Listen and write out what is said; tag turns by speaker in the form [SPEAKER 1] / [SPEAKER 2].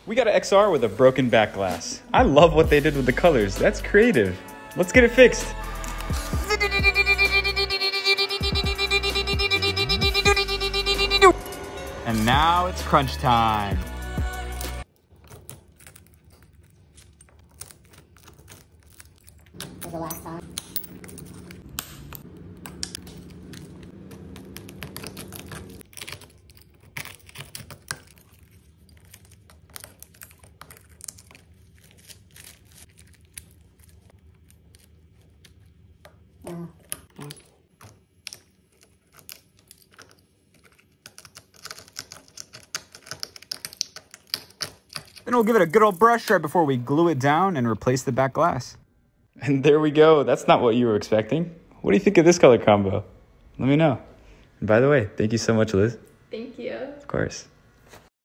[SPEAKER 1] We got an XR with a broken back glass. I love what they did with the colors. That's creative. Let's get it fixed. And now it's crunch time.
[SPEAKER 2] For the last time.
[SPEAKER 1] Then we'll give it a good old brush right before we glue it down and replace the back glass. And there we go. That's not what you were expecting. What do you think of this color combo? Let me know. And by the way, thank you so much, Liz.
[SPEAKER 3] Thank you.
[SPEAKER 1] Of course.